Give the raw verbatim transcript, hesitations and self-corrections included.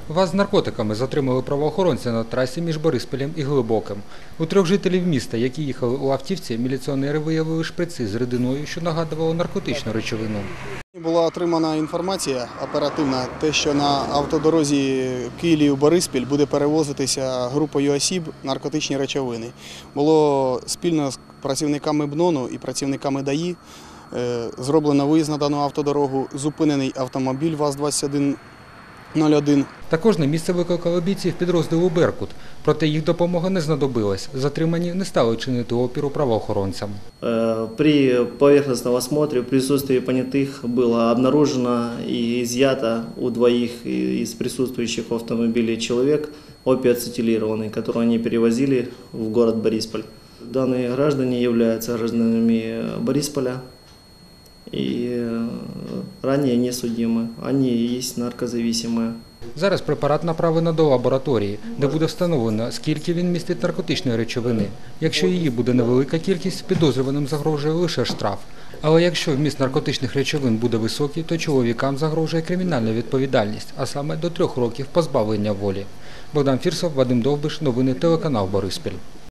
Вас з наркотиками затримали правоохоронці на трасі між Бориспілем і Глибоким. У трьох жителів міста, які їхали у автівці, міліціонери виявили шприци з рідиною, що нагадувало наркотичну речовину. Була отримана інформація оперативна, те, що на автодорозі Київ-Бориспіль буде перевозитися групою осіб наркотичні речовини. Було спільно з працівниками БНОНу і працівниками ДАІ зроблено виїзд на дану автодорогу, зупинений автомобіль ВАЗ двадцять один нуль один. Також на місце викликали бійців підрозділу «Беркут», проте їх допомога не знадобилась. Затримані не стали чинити опіру правоохоронцям. При поверхностном осмотре в присутствии понятых было обнаружено и изъято у двоих из присутствующих в автомобиле человек опиоацетилированный, который они перевозили в город Борисполь. Данные граждане являются гражданами Борисполя и ранее не судимы. Они и есть наркозависимые. Зараз препарат направлено до лабораторії, де буде встановлено, скільки він містить наркотичної речовини. Якщо її буде невелика кількість, підозрюваним загрожує лише штраф. Але якщо вміст наркотичних речовин буде високий, то чоловікам загрожує кримінальна відповідальність, а саме до трьох років позбавлення волі. Богдан Фірсов, Вадим Довбиш, новини телеканал Бориспіль.